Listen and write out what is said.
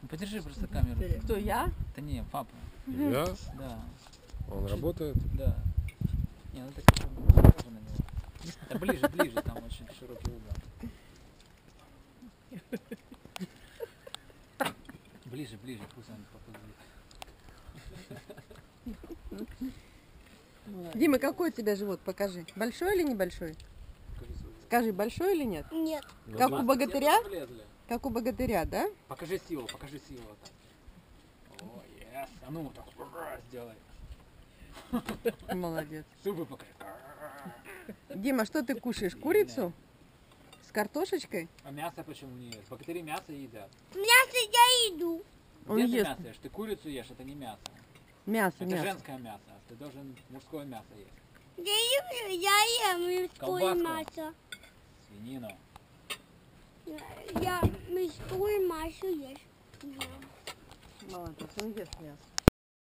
Подержи просто камеру. Кто, я? Да не, папа. Я? Да. Он работает? Да. Не, ну так похоже на него. Да ближе, ближе, там очень широкий угол. Ближе, ближе, пусть он попадет. Дима, какой у тебя живот? Покажи. Большой или небольшой? Скажи, большой или нет? Нет. Как у богатыря? Влезли. Как у богатыря, да? Покажи силу, покажи силу. О, yes. А ну, так сделай. Молодец. Зубы покажи. Дима, что ты кушаешь? Курицу? С картошечкой? А мясо почему не ешь? Богатыри мясо едят. Мясо я иду. Он Где ты ест. мясо ешь? Ты курицу ешь, это не мясо. Мясо, Это мясо. женское мясо. Ты должен мужское мясо есть. Я ем мужское Колбаску. мясо. Свинину. Я мужское мясо ешь. Молодец, он ест мясо.